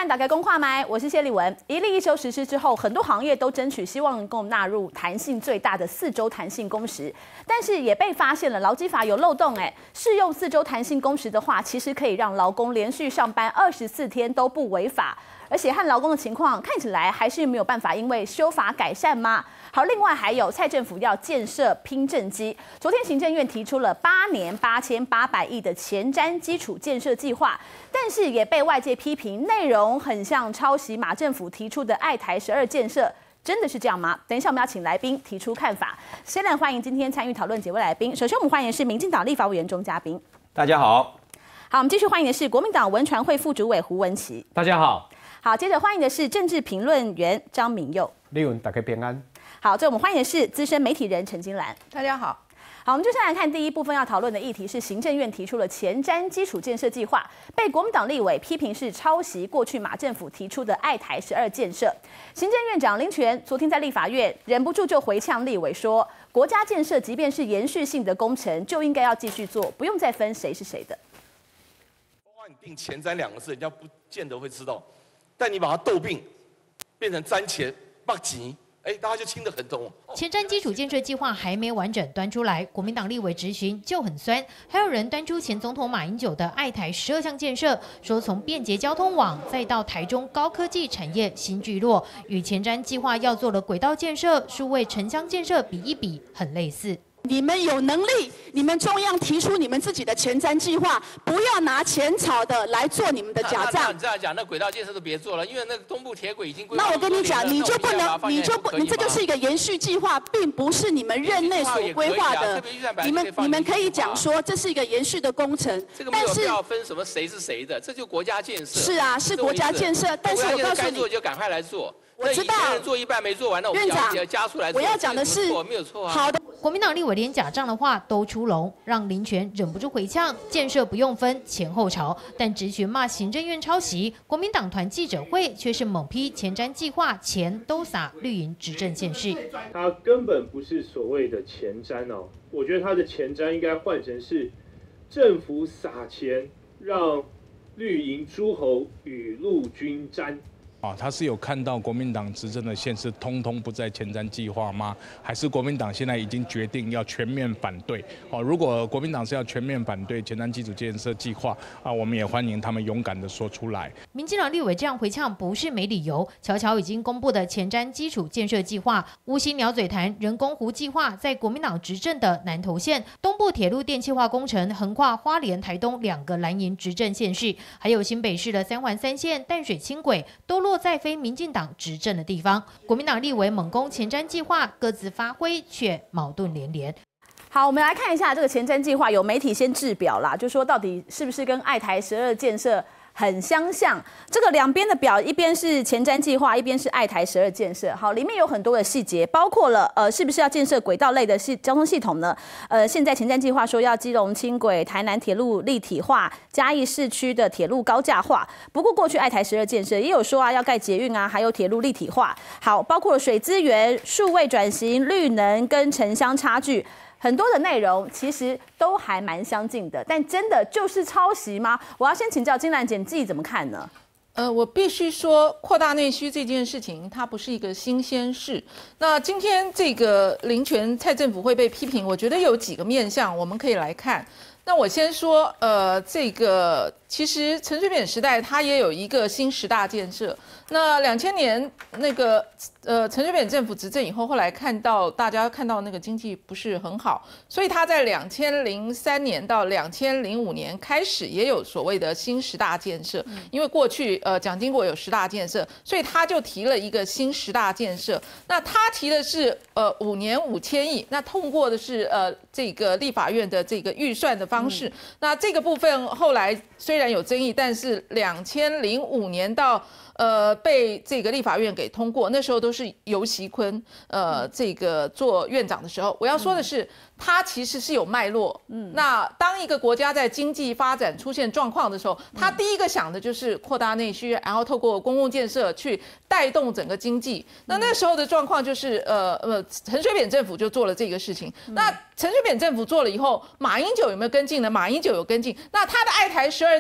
打开公话麦，我是谢丽文。一例一休实施之后，很多行业都争取希望能够纳入弹性最大的4周弹性工时，但是也被发现了劳基法有漏洞。适用4周弹性工时的话，其实可以让劳工连续上班24天都不违法。而且和劳工的情况看起来还是没有办法因为修法改善吗？好，另外还有蔡政府要建设拼正机，昨天行政院提出了8年8800亿的前瞻基础建设计划，但是也被外界批评内容很像抄袭马政府提出的爱台12建设。真的是这样吗？等一下我们要请来宾提出看法。先来欢迎今天参与讨论几位来宾。首先我们欢迎的是民进党立法委员钟嘉宾， 大家好。 好，我们继续欢迎的是国民党文传会副主委胡文琦， 大家好。 好，接着欢迎的是政治评论员张明佑， 立文大家平安。 好，最后我们欢迎的是资深媒体人陈金兰， 大家好。 好，我们就先来看第一部分要讨论的议题是行政院提出了前瞻基础建设计划，被国民党立委批评是抄袭过去马政府提出的爱台12建设。行政院长林权昨天在立法院忍不住就回呛立委说，国家建设即便是延续性的工程，就应该要继续做，不用再分谁是谁的。 包括你定前瞻2个字，人家不见得会知道。但你把它斗病变成瞻前八级，大家就听得很懂。 前瞻基础建设计划还没完整端出来，国民党立委质询就很酸，还有人端出前总统马英九的爱台12项建设，说从便捷交通网再到台中高科技产业新聚落，与前瞻计划要做的轨道建设、数位城乡建设比一比，很类似。 你们有能力，你们中央提出你们自己的前瞻计划，不要拿前朝的来做你们的假账。 你这样讲，那轨道建设都别做了，因为那个东部铁轨已经规划。 那我跟你讲，你就不能，你这就是一个延续计划，并不是你们任内所规划的。你们可以讲说这是一个延续的工程， 这个没有必要分什么谁是谁的，这就国家建设。 是啊，是国家建设，但是我告诉你， 该做就赶快来做。 我知道， 做一半没做完，那我们要加速来做。 我要讲的是， 没有错啊。 好的。 国民党立委连假账的话都出笼，让林权忍不住回呛：建设不用分前后朝。但质询骂行政院抄袭，国民党团记者会却是猛批前瞻计划钱都撒绿营执政县市。 它根本不是所谓的前瞻哦，我觉得它的前瞻应该换成是政府撒钱让绿营诸侯与陆军沾。 他是有看到国民党执政的县市通通不在前瞻计划吗？还是国民党现在已经决定要全面反对？如果国民党是要全面反对前瞻基础建设计划我们也欢迎他们勇敢的说出来。 民进党立委这样回呛不是没理由，瞧瞧已经公布的前瞻基础建设计划，乌溪鸟嘴潭人工湖计划在国民党执政的南投县，东部铁路电气化工程横跨花莲、台东2个蓝营执政县市，还有新北市的3环3线淡水轻轨都落在非民进党执政的地方，国民党立委猛攻前瞻计划，各自发挥却矛盾连连。 好，我们来看一下这个前瞻计划，有媒体先制表啦，就说到底是不是跟爱台12建设很相像？这个两边的表，一边是前瞻计划，一边是爱台12建设。好，里面有很多的细节，包括了是不是要建设轨道类的交通系统呢？现在前瞻计划说要基隆轻轨、台南铁路立体化、嘉义市区的铁路高架化。不过过去爱台12建设也有说要盖捷运还有铁路立体化。好，包括了水资源、数位转型、绿能跟城乡差距。很多的内容其实都还蛮相近的，但真的就是抄袭吗？我要先请教金兰姐，你自己怎么看呢？ 我必须说，扩大内需这件事情，它不是一个新鲜事。那今天这个林权蔡政府会被批评，我觉得有几个面向我们可以来看。那我先说，这个其实陈水扁时代它也有一个新10大建设。那2000年那个陈水扁政府执政以后，后来大家看到那个经济不是很好，所以他在2003年到2005年开始也有所谓的新10大建设。因为过去蒋经国有10大建设，所以他就提了一个新10大建设。那他提的是5年5000亿，那通过的是这个立法院的这个预算的方式。那这个部分后来虽然有争议，但是2005年到被这个立法院给通过，那时候都是游锡堃这个做院长的时候。我要说的是，它其实是有脉络。那当一个国家在经济发展出现状况的时候，他第一个想的就是扩大内需，然后透过公共建设去带动整个经济。那时候的状况就是陈水扁政府就做了这个事情。那陈水扁政府做了以后，马英九有没有跟进呢？马英九有跟进。那他的爱台12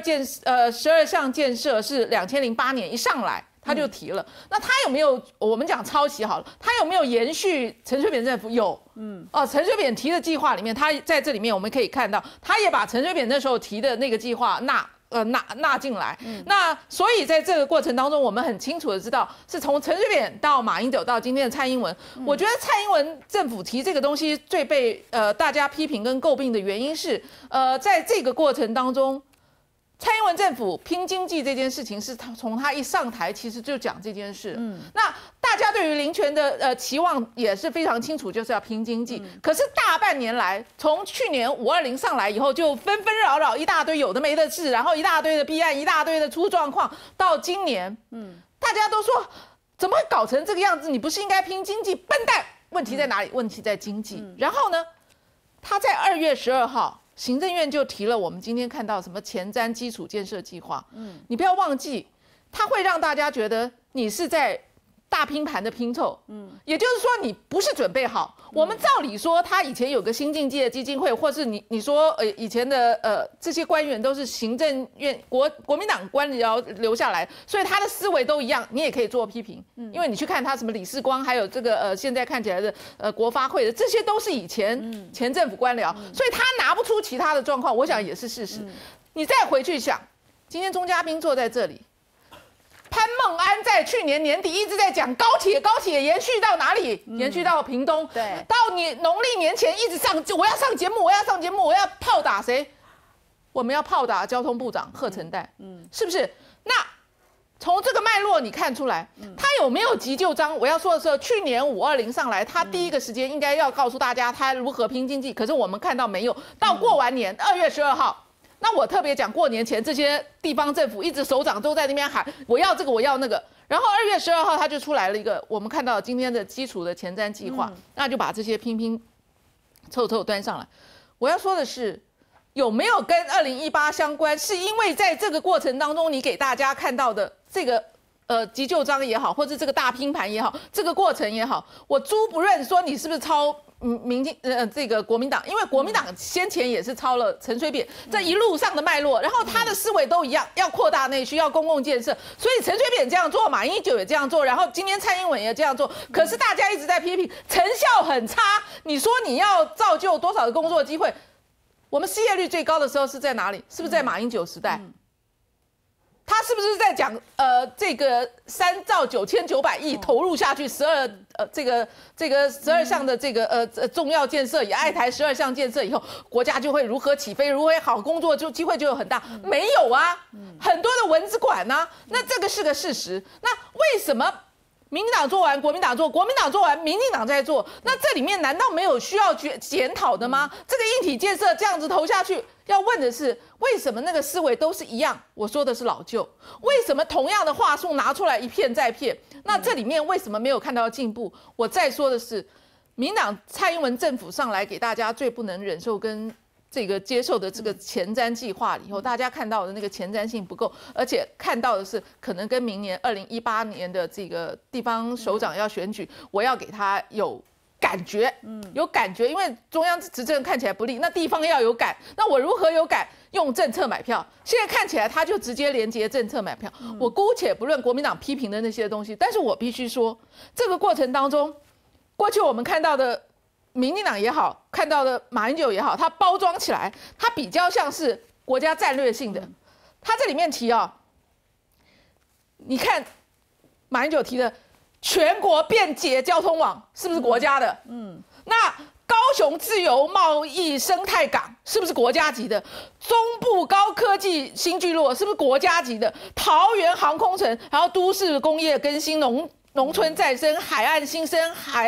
12项建设是2008年一上来他就提了，那他有没有我们讲抄袭好了？他有没有延续陈水扁政府？有，陈水扁提的计划里面，他在这里面我们可以看到，他也把陈水扁那时候提的那个计划纳进来。那所以在这个过程当中，我们很清楚的知道，是从陈水扁到马英九到今天的蔡英文。我觉得蔡英文政府提这个东西最被大家批评跟诟病的原因是，在这个过程当中。蔡英文政府拼经济这件事情，是从他一上台其实就讲这件事。那大家对于林权的期望也是非常清楚，就是要拼经济。可是大半年来，从去年520上来以后，就纷纷扰扰一大堆有的没的事，然后一大堆的弊案，一大堆的出状况，到今年，大家都说怎么会搞成这个样子？你不是应该拼经济？笨蛋！问题在哪里？问题在经济。然后呢，他在2月12号。行政院就提了我们今天看到什么前瞻基础建设计划，你不要忘记，它会让大家觉得你是在大拼盘的拼凑，也就是说你不是准备好。我们照理说，他以前有个新境界基金会，或是你说以前的这些官员都是行政院国民党官僚留下来，所以他的思维都一样，你也可以做批评，因为你去看他什么李世光，还有这个现在看起来的国发会的，这些都是以前前政府官僚，所以他拿不出其他的状况，我想也是事实。你再回去想，今天钟嘉宾坐在这里。潘孟安在去年年底一直在讲高铁延续到哪里？延续到屏东。对，到你农历年前一直我要上节目，我要炮打谁？我们要炮打交通部长贺成代，是不是？那从这个脉络你看出来，他有没有急就章？我要说的是，去年520上来，他第一个时间应该要告诉大家他如何拼经济，可是我们看到没有，到过完年2月12号。那我特别讲，过年前这些地方政府一直首长都在那边喊我要这个我要那个，然后2月12号他就出来了一个我们看到今天的基础的前瞻计划，那就把这些拼凑端上来。我要说的是，有没有跟2018相关？是因为在这个过程当中，你给大家看到的这个急救章也好，或者这个大拼盘也好，这个过程也好，我诸不认说你是不是抄。这个国民党，因为国民党先前也是抄了陈水扁这一路上的脉络，然后他的思维都一样，要扩大内需，要公共建设，所以陈水扁这样做，马英九也这样做，然后今天蔡英文也这样做，可是大家一直在批评成效很差。你说你要造就多少的工作机会？我们失业率最高的时候是在哪里？是不是在马英九时代？他是不是在讲这个3兆9900亿投入下去这个12项的这个重要建设，也爱台12项建设以后，国家就会如何起飞，如何好工作就机会就有很大？没有啊，很多的蚊子馆啊，那这个是个事实。那为什么民进党做完，国民党做，国民党做完，民进党在做？那这里面难道没有需要检讨的吗？这个硬体建设这样子投下去。要问的是，为什么那个思维都是一样？我说的是老旧，为什么同样的话术拿出来一骗再骗？那这里面为什么没有看到进步？我再说的是，民党蔡英文政府上来给大家最不能忍受跟这个接受的这个前瞻计划以后，大家看到的那个前瞻性不够，而且看到的是可能跟明年2018年的这个地方首长要选举，我要给他有。感觉，有感觉，因为中央执政看起来不利，那地方要有感，那我如何有感？用政策买票。现在看起来他就直接连接政策买票。我姑且不论国民党批评的那些东西，但是我必须说，这个过程当中，过去我们看到的民进党也好，看到的马英九也好，它包装起来，它比较像是国家战略性的。它这里面提你看马英九提的。全国便捷交通网是不是国家的？那高雄自由贸易生态港是不是国家级的？中部高科技新聚落是不是国家级的？桃园航空城，然后都市工业更新、农村再生、海岸新生、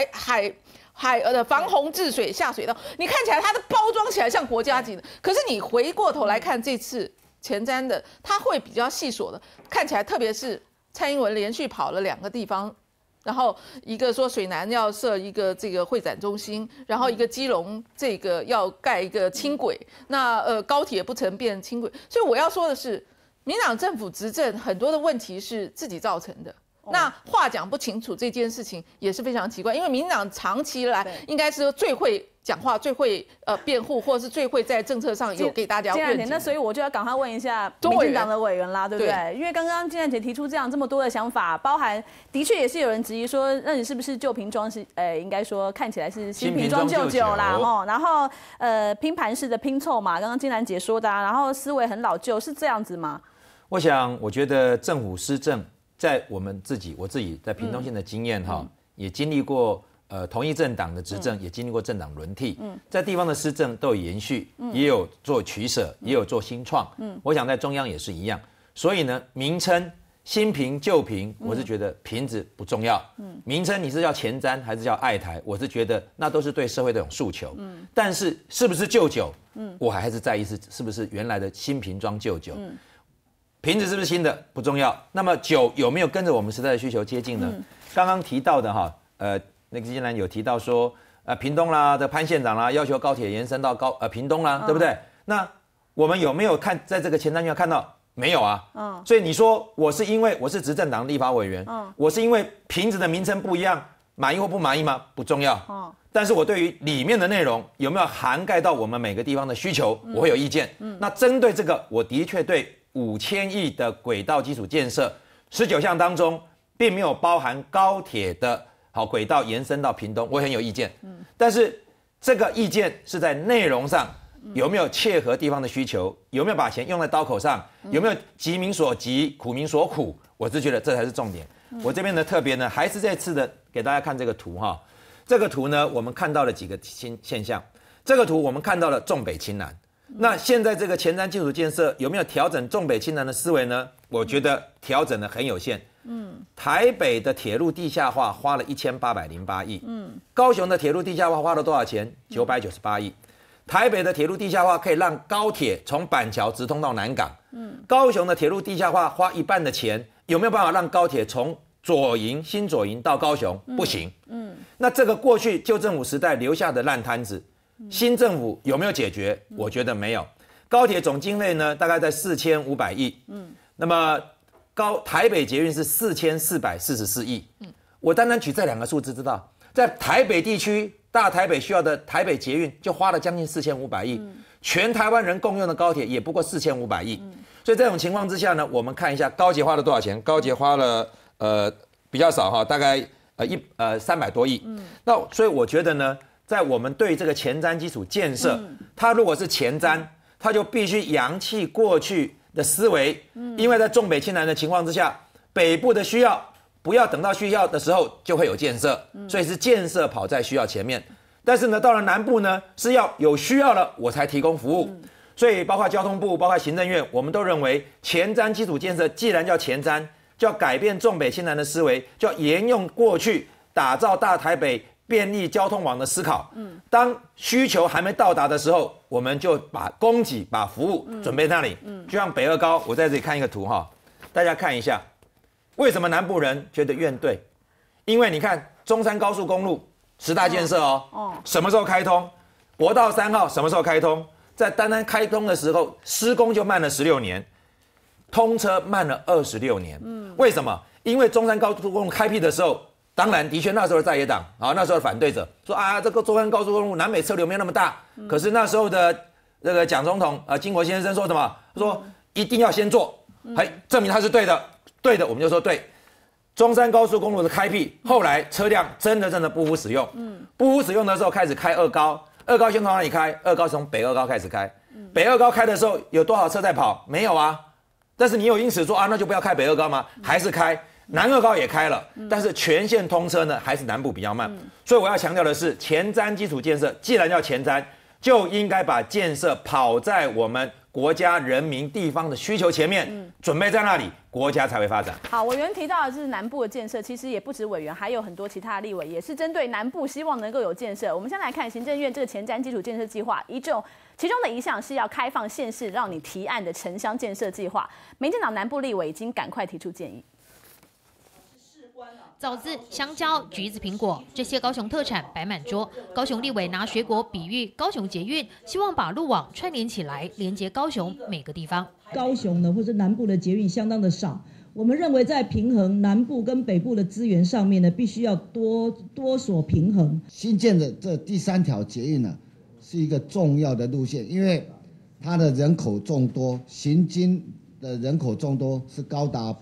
防洪治水下水道，你看起来它的包装起来像国家级的，可是你回过头来看这次前瞻的，它会比较细琐的，看起来特别是蔡英文连续跑了2个地方。然后一个说水南要设一个这个会展中心，然后一个基隆这个要盖一个轻轨，那高铁不成变轻轨，所以我要说的是，民党政府执政很多的问题是自己造成的。那话讲不清楚这件事情也是非常奇怪，因为民党长期以来应该是最会讲话、最会辩护，或者是最会在政策上有给大家愿景。 那所以我就要赶快问一下民进党的委员啦，对不对？因为刚刚金兰姐提出这么多的想法，包含的确也是有人质疑说，那你是不是旧瓶装是应该说看起来是新瓶装旧酒啦，然后拼盘式的拼凑嘛，刚刚金兰姐说的然后思维很老旧，是这样子吗？ 我觉得政府施政，在我自己在屏东县的经验也经历过同一政党的执政，也经历过政党轮替，在地方的施政都有延续，也有做取舍，也有做新创，我想在中央也是一样。所以呢，名称新瓶旧瓶，我是觉得瓶子不重要，名称你是叫前瞻还是叫爱台，我是觉得那都是对社会的一种诉求，但是是不是旧酒，我还是在意是不是原来的新瓶装旧酒。瓶子是不是新的不重要，那么酒有没有跟着我们时代的需求接近呢？刚刚提到的那个金兰有提到说，屏东啦的潘县长啦要求高铁延伸到屏东啦，对不对？那我们有没有在这个前瞻要看到？没有啊。所以你说我是因为我是执政党立法委员，我是因为瓶子的名称不一样，满意或不满意吗？不重要。但是我对于里面的内容有没有涵盖到我们每个地方的需求，我会有意见。那针对这个，我的确对5000亿的轨道基础建设19项当中，并没有包含高铁的轨道延伸到屏东，我很有意见。但是这个意见是在内容上有没有切合地方的需求，有没有把钱用在刀口上，有没有急民所急，苦民所苦，我是觉得这才是重点。我这边呢特别呢，还是这次的给大家看这个图这个图呢，我们看到了几个现象。这个图我们看到了重北轻南。那现在这个前瞻基础建设有没有调整重北轻南的思维呢？我觉得调整的很有限。台北的铁路地下化花了1808亿。高雄的铁路地下化花了多少钱？998亿。台北的铁路地下化可以让高铁从板桥直通到南港。高雄的铁路地下化花一半的钱，有没有办法让高铁从新左营到高雄？不行。那这个过去旧政府时代留下的烂摊子，新政府有没有解决？我觉得没有。高铁总经费呢，大概在4500亿。那么台北捷运是4444亿。我单单举这2个数字，知道在台北地区大台北需要的台北捷运就花了将近4500亿，全台湾人共用的高铁也不过4500亿。所以这种情况之下呢，我们看一下高捷花了多少钱？高捷花了比较少大概300多亿。那所以我觉得呢，在我们对这个前瞻基础建设，它如果是前瞻，它就必须扬弃过去的思维，因为在重北轻南的情况之下，北部的需要不要等到需要的时候就会有建设，所以是建设跑在需要前面。但是呢，到了南部呢，是要有需要了我才提供服务。所以包括交通部、包括行政院，我们都认为前瞻基础建设既然叫前瞻，就要改变重北轻南的思维，就要沿用过去打造大台北便利交通网的思考。当需求还没到达的时候，我们就把供给、把服务准备那里。就像北二高，我在这里看一个图大家看一下，为什么南部人觉得怨怼？因为你看中山高速公路10大建设什么时候开通？国道3号什么时候开通？在单单开通的时候，施工就慢了16年，通车慢了26年。为什么？因为中山高速公路开辟的时候，当然的确那时候的在野党那时候的反对者说这个中山高速公路南北车流没有那么大。可是那时候的这个蒋总统金国先生说什么？说一定要先做，证明他是对的。对的，我们就说对。中山高速公路的开辟，后来车辆真的不敷使用。不敷使用的时候开始开二高，二高先从哪里开？二高从北二高开始开。北二高开的时候有多少车在跑？没有啊。但是你有因此说那就不要开北二高吗？还是开。南二高也开了，但是全线通车呢，还是南部比较慢。所以我要强调的是，前瞻基础建设既然叫前瞻，就应该把建设跑在我们国家人民地方的需求前面，准备在那里，国家才会发展。 好，委员提到的是南部的建设，其实也不止委员，还有很多其他的立委也是针对南部希望能够有建设。我们先来看行政院这个前瞻基础建设计划，其中的一项是要开放县市让你提案的城乡建设计划。民进党南部立委已经赶快提出建议。 枣子、香蕉、橘子、苹果这些高雄特产摆满桌。高雄立委拿水果比喻高雄捷运，希望把路网串联起来，连接高雄每个地方。 高雄呢，或者南部的捷运相当的少， 我们认为在平衡南部跟北部的资源上面呢，必须要多所平衡。 新建的这第3条捷运呢，是一个重要的路线，因为它的人口众多，行经的人口众多是高达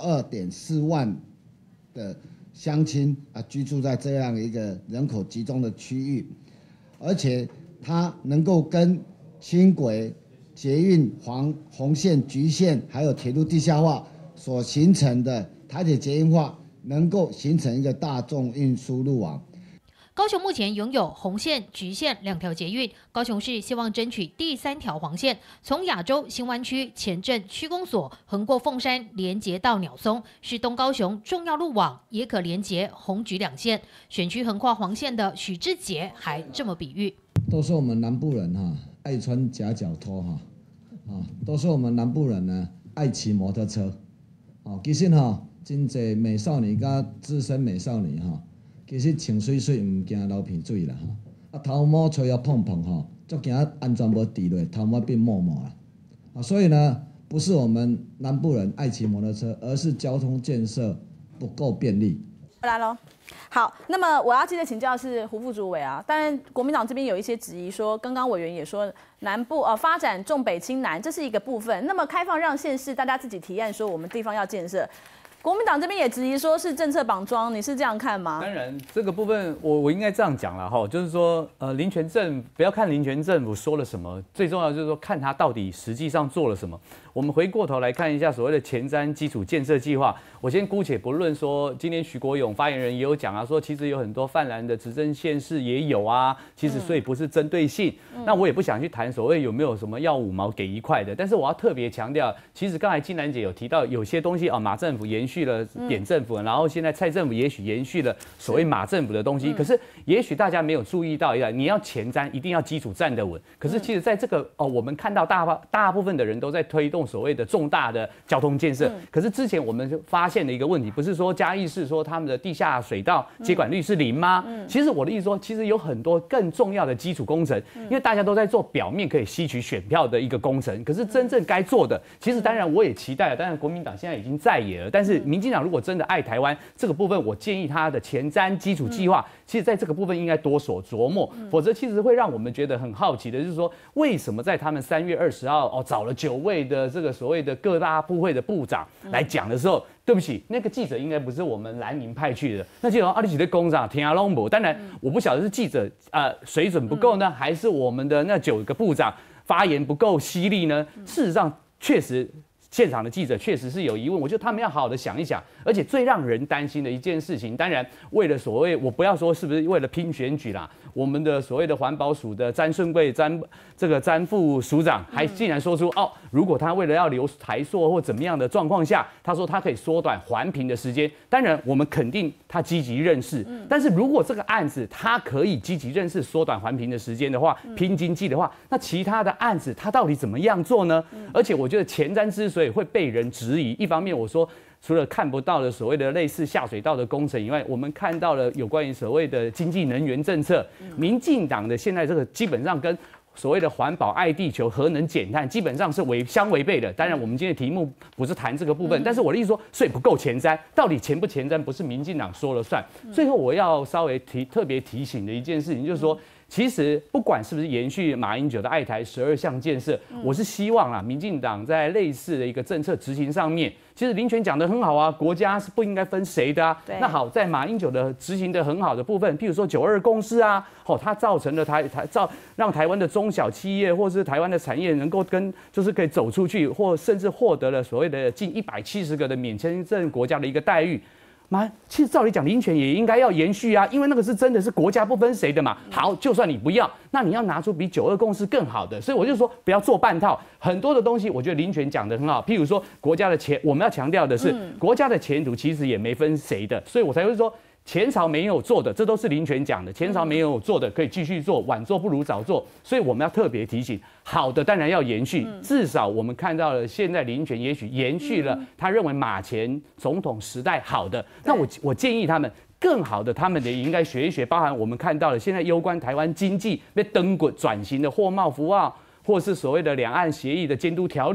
82.4万的乡亲居住在这样一个人口集中的区域，而且它能够跟轻轨、捷运、红线、橘线，还有铁路地下化所形成的台铁捷运化，能够形成一个大众运输路网。 高雄目前拥有红线、橘线2条捷运，高雄市希望争取第3条黄线，从亚洲新湾区前镇区公所横过凤山，连接到鸟松，是东高雄重要路网，也可连接红橘2线。选区横跨黄线的许志杰还这么比喻： 都说我们南部人爱穿夹脚拖都说我们南部人呢爱骑摩托车其实真侪美少女甲资深美少女其实穿水水唔惊流鼻水啦头毛吹要碰碰足惊安全无滴落，头毛变沫沫啦所以呢，不是我们南部人爱骑摩托车，而是交通建设不够便利。 来喽。好，那么我要接着请教是胡副主委啊，当然国民党这边有一些质疑说，刚刚委员也说南部发展重北轻南，这是一个部分。那么开放让县市大家自己提案说我们地方要建设，国民党这边也质疑说是政策绑桩，你是这样看吗？ 当然，这个部分我应该这样讲了哈，就是说林权政不要看林权政府说了什么，最重要就是说看他到底实际上做了什么。我们回过头来看一下所谓的前瞻基础建设计划。我先姑且不论说，今天徐国勇发言人也有讲啊，说其实有很多泛蓝的执政县市也有啊，其实所以不是针对性。那我也不想去谈所谓有没有什么要5毛给1块的，但是我要特别强调，其实刚才金兰姐有提到有些东西马政府延续了扁政府，然后现在蔡政府也许延续了所谓马政府的东西，可是也许大家没有注意到你要前瞻一定要基础站得稳。可是其实在这个我们看到大部分的人都在推动所谓的重大的交通建设，可是之前我们就发现了一个问题，不是说嘉义市说他们的地下水道接管率是0吗？其实我的意思说，其实有很多更重要的基础工程，因为大家都在做表面可以吸取选票的一个工程，可是真正该做的，其实当然我也期待了，当然国民党现在已经在野了，但是民进党如果真的爱台湾这个部分，我建议他的前瞻基础计划，其实在这个部分应该多所琢磨，否则其实会让我们觉得很好奇的，就是说为什么在他们3月20号找了9位的这个所谓的各大部会的部长来讲的时候，对不起，那个记者应该不是我们蓝营派去的，那记者你是在工厂听拢无？当然我不晓得是记者水准不够呢，还是我们的那9个部长发言不够犀利呢？事实上确实。现场的记者确实是有疑问，我觉得他们要好好的想一想。而且最让人担心的一件事情，当然为了所谓我不要说是不是为了拼选举啦，我们的所谓的环保署的詹顺贵詹副署长还竟然说出如果他为了要留台塑或怎么样的状况下，他说他可以缩短环评的时间。当然我们肯定他积极认识，但是如果这个案子他可以积极认识缩短环评的时间的话，拼经济的话，那其他的案子他到底怎么样做呢？而且我觉得前瞻之所以会被人质疑，一方面我说除了看不到的所谓的类似下水道的工程以外，我们看到了有关于所谓的经济能源政策，民进党的现在这个基本上跟所谓的环保爱地球核能减碳基本上是相违背的。当然我们今天的题目不是谈这个部分，但是我的意思说，所以不够前瞻，到底前不前瞻不是民进党说了算。最后我要稍微特别提醒的一件事情就是说，其实不管是不是延续马英九的爱台12项建设，我是希望民进党在类似的一个政策执行上面，其实林权讲得很好啊，国家是不应该分谁的啊。那好，在马英九的执行的很好的部分，譬如说92公司啊，它造成了让台湾的中小企业或是台湾的产业能够就是可以走出去，或甚至获得了所谓的近170个的免签证国家的一个待遇。其实照理讲，林权也应该要延续啊，因为那个是真的是国家不分谁的嘛。好，就算你不要，那你要拿出比92共识更好的。所以我就说不要做半套，很多的东西我觉得林权讲得很好。譬如说国家的我们要强调的是，国家的前途其实也没分谁的，所以我才会说。前朝没有做的，这都是林权讲的。前朝没有做的，可以继续做，晚做不如早做。所以我们要特别提醒，好的当然要延续。至少我们看到了，现在林权也许延续了他认为马前总统时代好的。那我建议他们更好的，他们也应该学一学，包含我们看到了现在攸关台湾经济被登滚转型的货贸服务，或是所谓的两岸协议的监督条例。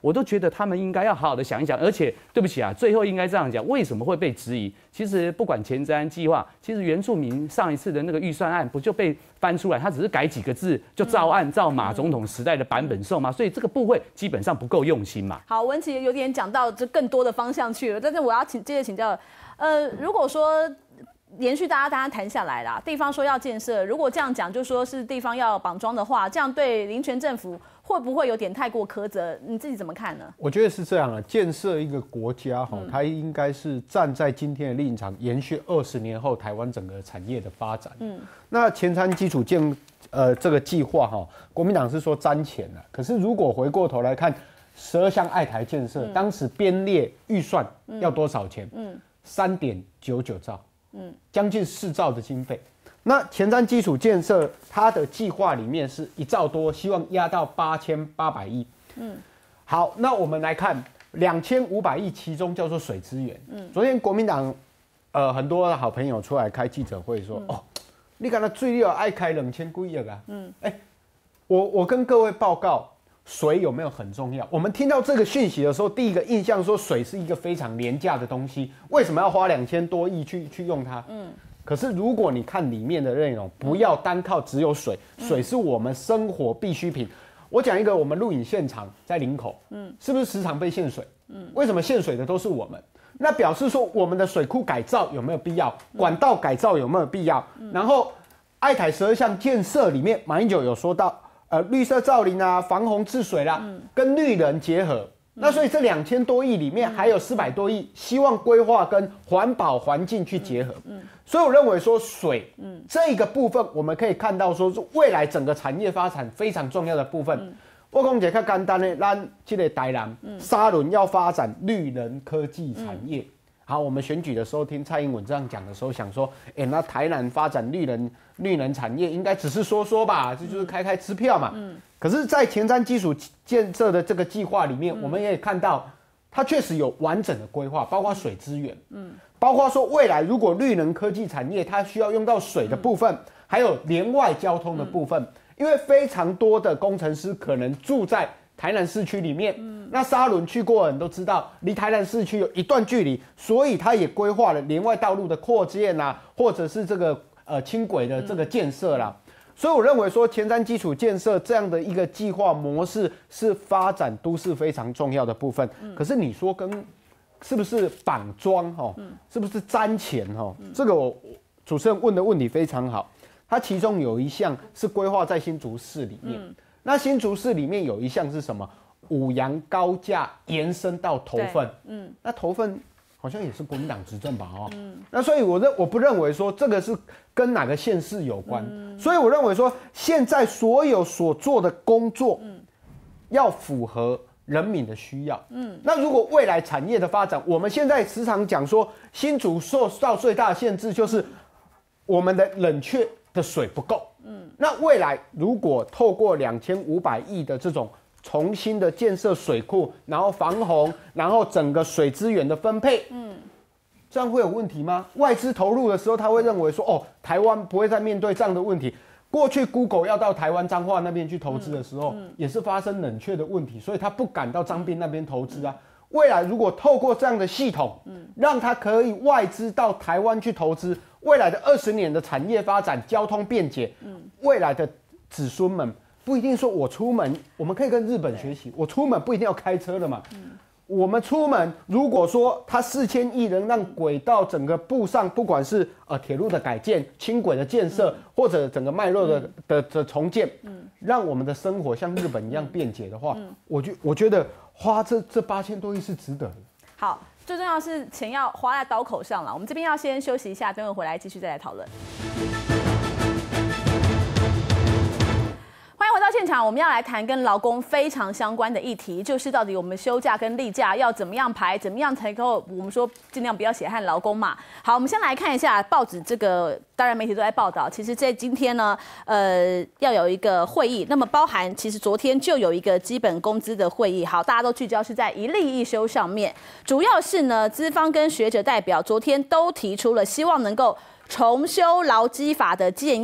我都觉得他们应该要好好的想一想。而且对不起啊，最后应该这样讲，为什么会被质疑？其实不管前瞻计划，其实原住民上一次的那个预算案不就被翻出来，他只是改几个字就照马总统时代的版本送嘛，所以这个部分基本上不够用心嘛。 好，文琪有点讲到这更多的方向去了，但是我要接着请教，如果说延续大家谈下来啦，地方说要建设，如果这样讲，就说是地方要绑桩的话，这样对林权政府会不会有点太过苛责？你自己怎么看呢？ 我觉得是这样的，建设一个国家它应该是站在今天的立场，延续20年后台湾整个产业的发展。那前瞻基础这个计划国民党是说瞻前了，可是如果回过头来看12项爱台建设，当时编列预算要多少钱？3.99兆。将近4兆的经费。那前瞻基础建设它的计划里面是1兆多，希望压到8800亿。好，那我们来看2500亿，其中叫做水资源。昨天国民党很多的好朋友出来开记者会说，你看他最少爱开2000几亿啊。我跟各位报告。水有没有很重要？我们听到这个讯息的时候，第一个印象说水是一个非常廉价的东西，为什么要花2000多亿去用它？可是如果你看里面的内容，不要单靠只有水，水是我们生活必需品。我讲一个，我们录影现场在林口，是不是时常被限水？为什么限水的都是我们？那表示说我们的水库改造有没有必要？管道改造有没有必要？然后爱台12项建设里面，马英九有说到。绿色造林啊，防洪治水啦，跟绿人结合。那所以这2000多亿里面还有400多亿，希望规划跟环保环境去结合。所以我认为说水，这个部分我们可以看到说，未来整个产业发展非常重要的部分。我讲一个较简单的，咱这个台南沙仑要发展绿能科技产业。好，我们选举的时候听蔡英文这样讲的时候，想说，那台南发展绿能产业应该只是说说吧，这就是开支票嘛。可是，在前瞻基础建设的这个计划里面，我们也看到，它确实有完整的规划，包括水资源，包括说未来如果绿能科技产业它需要用到水的部分，还有连外交通的部分，因为非常多的工程师可能住在台南市区里面，那沙仑去过的人都知道，离台南市区有一段距离，所以他也规划了连外道路的扩建啊，或者是这个轻轨的这个建设啦。所以我认为说前瞻基础建设这样的一个计划模式是发展都市非常重要的部分。可是你说是不是绑桩是不是瞻前这个主持人问的问题非常好，它其中有一项是规划在新竹市里面。那新竹市里面有一项是什么？五杨高架延伸到头份，那头份好像也是国民党执政吧？那所以我不认为说这个是跟哪个县市有关，所以我认为说现在所有所做的工作，要符合人民的需要。那如果未来产业的发展，我们现在时常讲说新竹受到最大的限制就是我们的冷却的水不够。那未来如果透过2500亿的这种重新的建设水库，然后防洪，然后整个水资源的分配，这样会有问题吗？外资投入的时候，他会认为说，台湾不会再面对这样的问题。过去 Google 要到台湾彰化那边去投资的时候，也是发生冷却的问题，所以他不敢到彰滨那边投资啊。未来如果透过这样的系统，让他可以外资到台湾去投资，未来的20年的产业发展、交通便捷，未来的子孙们不一定说我出门，我们可以跟日本学习，我出门不一定要开车的嘛。我们出门，如果说它4000亿能让轨道整个布上，不管是铁路的改建、轻轨的建设，或者整个脉络的重建，让我们的生活像日本一样便捷的话，我觉得花这8000多亿是值得的。好，最重要是钱要花在刀口上了。我们这边要先休息一下，等会回来继续再来讨论。欢迎回到现场，我们要来谈跟劳工非常相关的议题，就是到底我们休假跟例假要怎么样排，怎么样才够我们说尽量不要血汗劳工嘛。好，我们先来看一下报纸，这个当然媒体都在报道。其实在今天呢，要有一个会议，那么包含其实昨天就有一个基本工资的会议。好，大家都聚焦是在一例一休上面，主要是呢资方跟学者代表昨天都提出了希望能够重修劳基法的建议，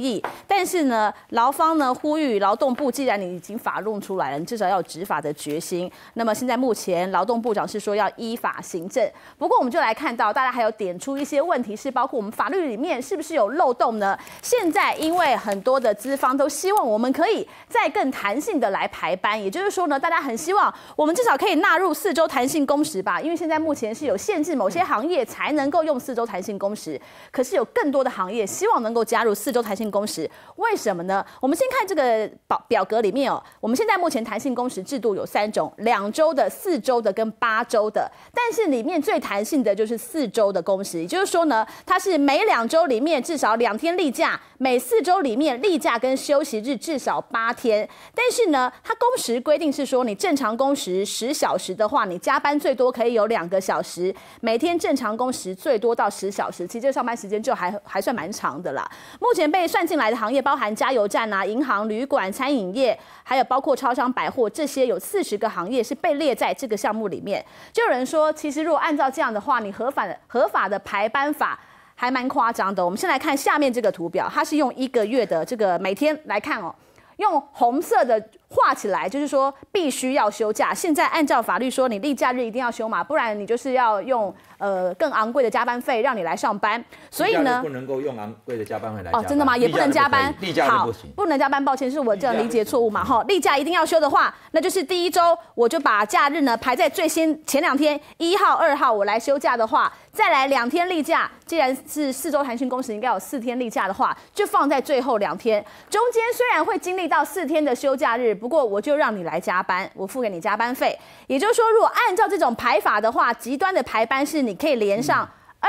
但是呢，劳方呢呼吁劳动部，既然你已经法弄出来了，你至少要有执法的决心。那么现在目前劳动部长是说要依法行政，不过我们就来看到，大家还有点出一些问题，是包括我们法律里面是不是有漏洞呢？现在因为很多的资方都希望我们可以再更弹性的来排班，也就是说呢，大家很希望我们至少可以纳入4周弹性工时吧，因为现在目前是有限制某些行业才能够用4周弹性工时，可是有更多的行业希望能够加入4周弹性工时，为什么呢？我们先看这个表格里面哦，我们现在目前弹性工时制度有3种，2周的、4周的跟8周的，但是里面最弹性的就是4周的工时，也就是说呢，它是每2周里面至少2天例假，每4周里面例假跟休息日至少8天，但是呢，它工时规定是说，你正常工时10小时的话，你加班最多可以有2个小时，每天正常工时最多到10小时，其实这上班时间就还算蛮长的啦。目前被算进来的行业包含加油站啊、银行、旅馆、餐饮业，还有包括超商、百货，这些有40个行业是被列在这个项目里面。就有人说，其实如果按照这样的话，你合法的排班法还蛮夸张的。我们先来看下面这个图表，它是用1个月的这个每天来看哦，用红色的画起来，就是说必须要休假。现在按照法律说，你例假日一定要休嘛，不然你就是要用更昂贵的加班费让你来上班。所以呢， 不能够用昂贵的加班费来加班。 哦，真的吗？也不能加班。 例假日不行。 不能加班，抱歉，是我这样理解错误嘛？哈，例假一定要休的话，那就是第1周我就把假日呢排在前2天，1号、2号我来休假的话，再来2天例假。既然是4周弹性工时，应该有4天例假的话，就放在最后2天。中间虽然会经历到4天的休假日，不过我就让你来加班，我付给你加班费。也就是说，如果按照这种排法的话，极端的排班是你可以连上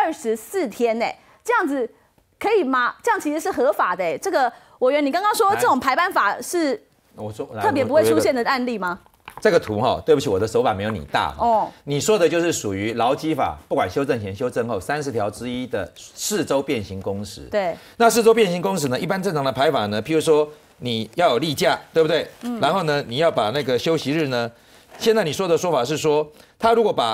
24天呢，这样子可以吗？这样其实是合法的。这个委员，你刚刚说这种排班法是特别不会出现的案例吗？ 这个图哈，对不起，我的手法没有你大哦。你说的就是属于劳基法，不管修正前、修正后30条之一的4周变形工时。 对， 那4周变形工时呢，一般正常的排法呢，譬如说你要有例假，对不对？然后呢，你要把那个休息日呢，现在你说的说法是说，他如果把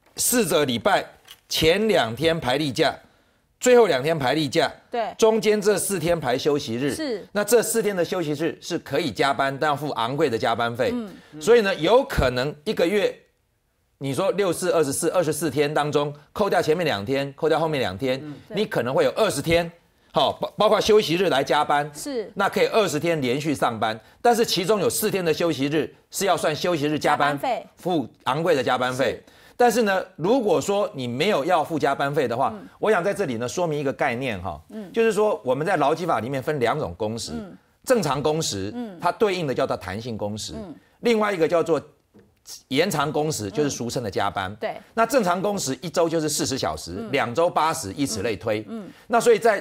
4个礼拜前2天排例假，最后2天排例假， 对， 中间这4天排休息日， 是， 那这4天的休息日是可以加班，但要付昂贵的加班费，所以呢，有可能1个月，你说6、4、24天当中，扣掉前面2天，扣掉后面2天，你可能会有20天，好，包括休息日来加班， 是， 那可以20天连续上班，但是其中有4天的休息日是要算休息日加班费，付昂贵的加班费。但是呢，如果说你没有要付加班费的话，我想在这里呢说明一个概念哈，就是说我们在劳基法里面分2种工时，正常工时，它对应的叫做弹性工时，另外一个叫做延长工时，就是俗称的加班。 对， 那正常工时1周就是40小时，2周80，以此类推。那所以在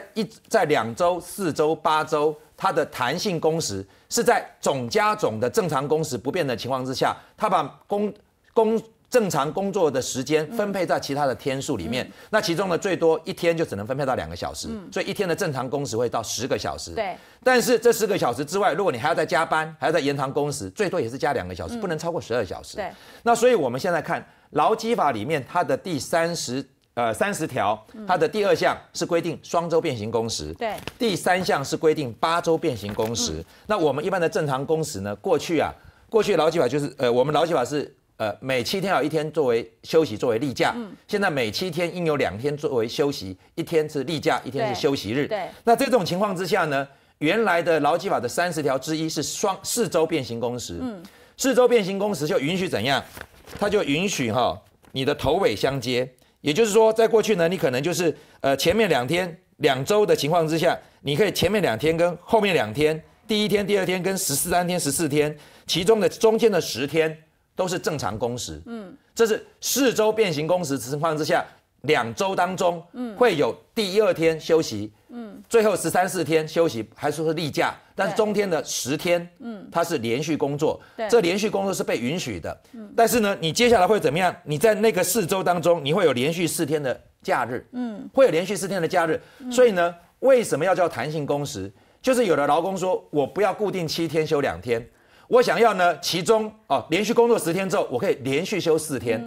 2周、4周、8周，它的弹性工时是在总加总的正常工时不变的情况之下，它把正常工作的时间分配在其他的天数里面，那其中呢最多1天就只能分配到2个小时，所以1天的正常工时会到10个小时。 对， 但是这10个小时之外，如果你还要再加班，还要再延长工时，最多也是加2个小时，不能超过12小时。 对， 那所以我们现在看劳基法里面它的第30条，它的第2项是规定双周变形工时， 对， 第3项是规定8周变形工时。那我们一般的正常工时呢，过去劳基法就是我们劳基法是。每7天有1天作为休息，作为例假。现在每7天应有2天作为休息，1天是例假，1天是休息日。 对。 那这种情况之下呢，原来的劳基法的30条之一是4周变形工时。4周变形工时就允许怎样？它就允许你的头尾相接，也就是说，在过去呢，你可能就是前面2天2周的情况之下，你可以前面2天跟后面2天，第1天、第2天跟13天、14天，其中的中间的10天。都是正常工时，这是4周变形工时情况之下，2周当中，会有第2天休息，最后13、14天休息，还说是例假，但是中间的10天，它是连续工作，这连续工作是被允许的，但是呢，你接下来会怎么样？你在那个4周当中，你会有连续4天的假日，会有连续4天的假日，所以呢，为什么要叫弹性工时？就是有的劳工说，我不要固定7天休2天。我想要呢，其中连续工作10天之后，我可以连续休4天。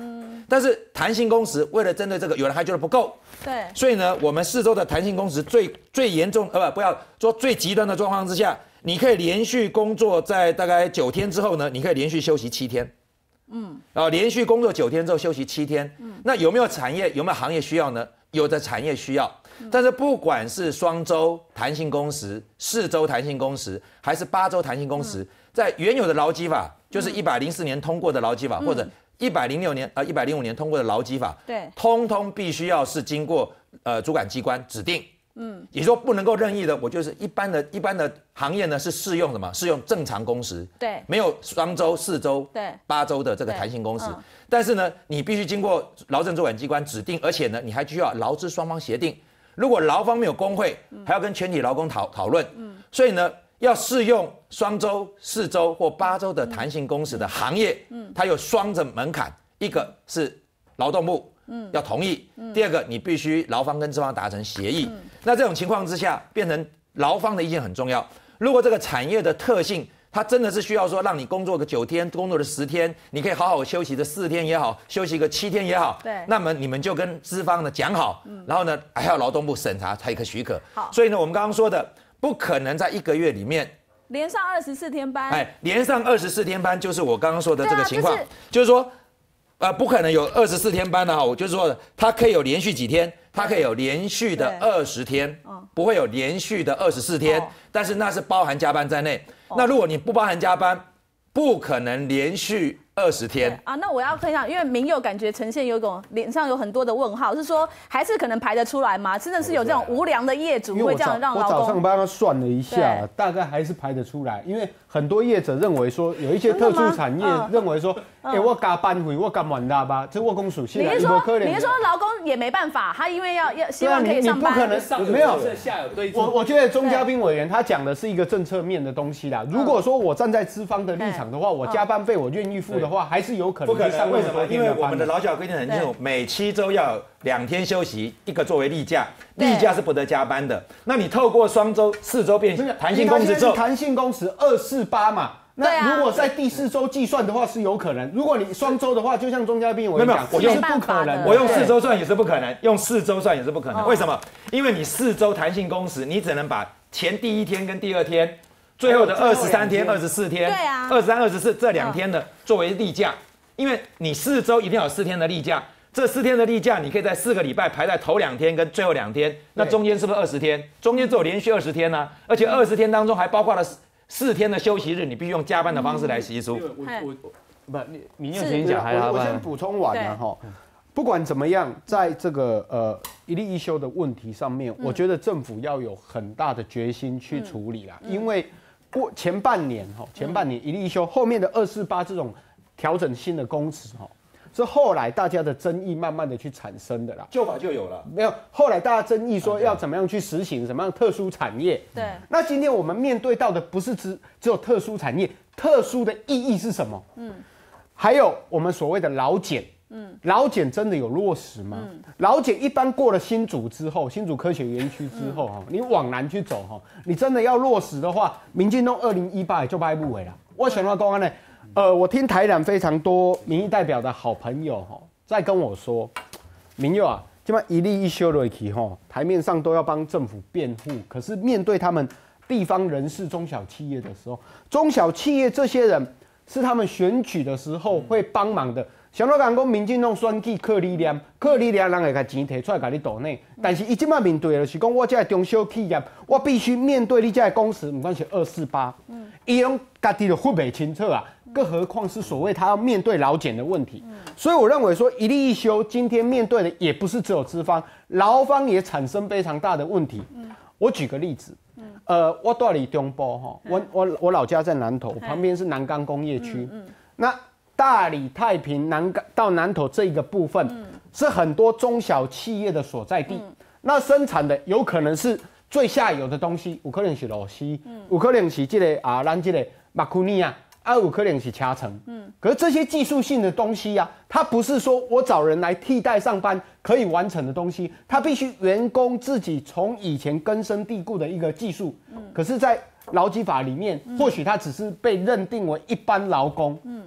但是弹性工时为了针对这个，有人还觉得不够， 对， 所以呢，我们4周的弹性工时最严重，不要说最极端的状况之下，你可以连续工作在大概9天之后呢，你可以连续休息7天。连续工作9天之后休息7天。那有没有产业有没有行业需要呢？有的产业需要，但是不管是双周弹性工时、4周弹性工时，还是8周弹性工时，在原有的劳基法，就是104年通过的劳基法，或者105年通过的劳基法， 对， 通通必须要是经过主管机关指定。也就是说不能够任意的，我就是一般的行业呢是适用什么？适用正常工时， 对， 没有双周、4周、 对、 8周的这个弹性工时。但是呢，你必须经过劳政主管机关指定，而且呢，你还需要劳资双方协定。如果劳方没有工会，还要跟全体劳工讨论。所以呢，要适用双周、4周或8周的弹性工时的行业，它有双的门槛，一个是劳动部。要同意。第二个，你必须劳方跟资方达成协议。那这种情况之下，变成劳方的意见很重要。如果这个产业的特性，它真的是需要说让你工作个9天，工作了10天，你可以好好休息的4天也好，休息个7天也好。 对。 那么你们就跟资方呢讲好，然后呢还要劳动部审查才可许可。好。所以呢，我们刚刚说的，不可能在1个月里面连上24天班。 连上24天班，就是我刚刚说的这个情况，就是说。不可能有24天班的哈，我就是说，它可以有连续几天，它可以有连续的20天，不会有连续的24天，但是那是包含加班在内。那如果你不包含加班，不可能连续20天啊。那我要分享，因为民友感觉呈现有一种脸上有很多的问号，是说还是可能排得出来吗？真的是有这种无良的业主会这样让劳工？ 我早上帮他算了一下，大概还是排得出来，因为很多业者认为说，有一些特殊产业认为说，我加班费，我加晚大吧，这我公属性。 你是说劳工也没办法，他因为要希望可以上班， 你不可能没有。我觉得钟嘉宾委员他讲的是一个政策面的东西啦。如果说我站在资方的立场的话，我加班费我愿意付的话，还是有可能。 不可能，为什么？因为我们的劳教规定很清楚，每7周要2天休息，1个作为例假，例假是不得加班的。那你透过双周、4周变弹性工时之后， 弹性工时248嘛。那如果在第4周计算的话是有可能，如果你双周的话，就像钟嘉宾我讲，我是不可能， 我用4周算也是不可能，用4周算也是不可能。为什么？因为你4周弹性工时，你只能把前第1天跟第2天，最后的23天、24天， 对啊 ，23、24这2天的作为例假，因为你4周一定要有4天的例假。这4天的例假，你可以在4个礼拜排在头2天跟最后2天，那中间是不是20天？中间只有连续20天呢，而且20天当中还包括了4天的休息日，你必须用加班的方式来习俗。 你先讲， 我先补充完了哈。不管怎么样，在这个一例一休的问题上面，我觉得政府要有很大的决心去处理啦，因为前半年一例一休，后面的248这种调整性的工时哈。是后来大家的争议慢慢的去产生的啦， 旧法就有了， 没有。后来大家争议说要怎么样去实行什么样特殊产业， 对。 那今天我们面对到的不是只有特殊产业，特殊的意义是什么？还有我们所谓的劳检，劳检真的有落实吗？劳检一般过了新竹之后，新竹科学园区之后哈，你往南去走哈，你真的要落实的话，民进党2018也就拍不回了。我想要讲呢。我听台南非常多民意代表的好朋友在跟我说，民友啊，这么一例一休落去台面上都要帮政府辩护，可是面对他们地方人士、中小企业的时候，中小企业这些人是他们选举的时候会帮忙的。想到讲讲民进党选举靠力量，人会把钱提出来给你斗内，但是伊即摆面对的就是讲，我这中小企业，我必须面对你这个工时，不管是248，伊拢家己就分不清楚啊，更何况是所谓他要面对劳检的问题。所以我认为说一例一休，今天面对的也不是只有资方，劳方也产生非常大的问题。我举个例子，我住在中部哈，我老家在南投，旁边是南港工业区，那。大里、太平、到南投这一个部分，是很多中小企业的所在地。那生产的有可能是最下游的东西，有可能是螺丝，有可能是这个咱这个马库尼亚，有可能是车层。可是这些技术性的东西啊，它不是说我找人来替代上班可以完成的东西，它必须员工自己从以前根深蒂固的一个技术。可是，在劳基法里面，或许他只是被认定为一般劳工，